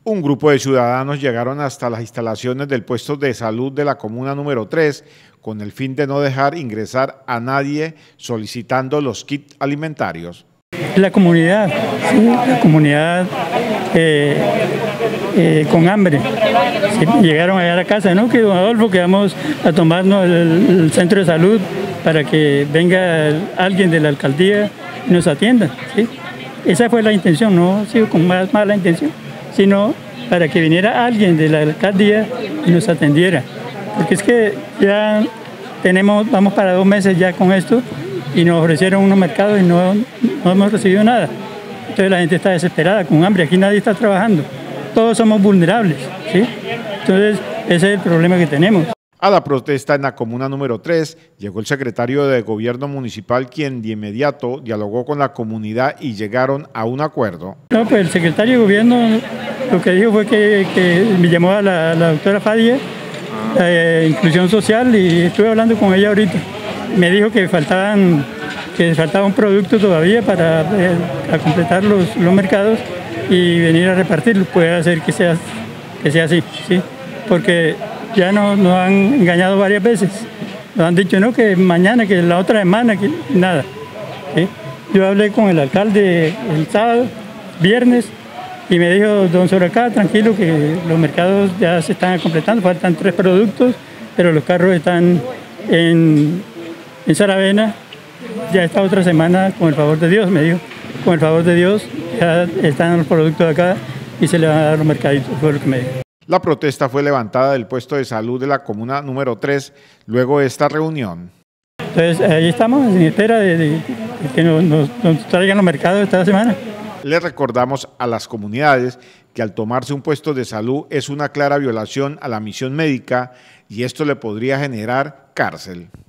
Un grupo de ciudadanos llegaron hasta las instalaciones del puesto de salud de la comuna número 3 con el fin de no dejar ingresar a nadie solicitando los kits alimentarios. La comunidad, ¿sí? La comunidad con hambre. Sí, llegaron allá a la casa, ¿no? Que don Adolfo, que vamos a tomarnos el centro de salud para que venga alguien de la alcaldía y nos atienda, ¿sí? Esa fue la intención, no ha sido con más mala intención, sino para que viniera alguien de la alcaldía y nos atendiera. Porque es que ya vamos para 2 meses ya con esto y nos ofrecieron unos mercados y no hemos recibido nada. Entonces la gente está desesperada, con hambre, aquí nadie está trabajando. Todos somos vulnerables, ¿sí? Entonces ese es el problema que tenemos. A la protesta en la comuna número 3 llegó el secretario de Gobierno Municipal, quien de inmediato dialogó con la comunidad y llegaron a un acuerdo. No, pues el secretario de Gobierno lo que dijo fue que me llamó a la doctora Fadia, Inclusión Social, y estuve hablando con ella ahorita. Me dijo que faltaba un producto todavía para completar los mercados y venir a repartirlo. Puede ser que sea así, ¿sí? Porque ya nos han engañado varias veces. Nos han dicho no, que mañana, que la otra semana, que nada, ¿sí? Yo hablé con el alcalde el sábado, viernes, y me dijo, don Soracá, tranquilo, que los mercados ya se están completando, faltan 3 productos, pero los carros están en Saravena, ya esta otra semana, con el favor de Dios, me dijo, con el favor de Dios, ya están los productos acá y se le van a dar los mercaditos, fue lo que me dijo. La protesta fue levantada del puesto de salud de la comuna número 3 luego de esta reunión. Entonces ahí estamos en espera de que nos traigan los mercados esta semana. Le recordamos a las comunidades que al tomarse un puesto de salud es una clara violación a la misión médica y esto le podría generar cárcel.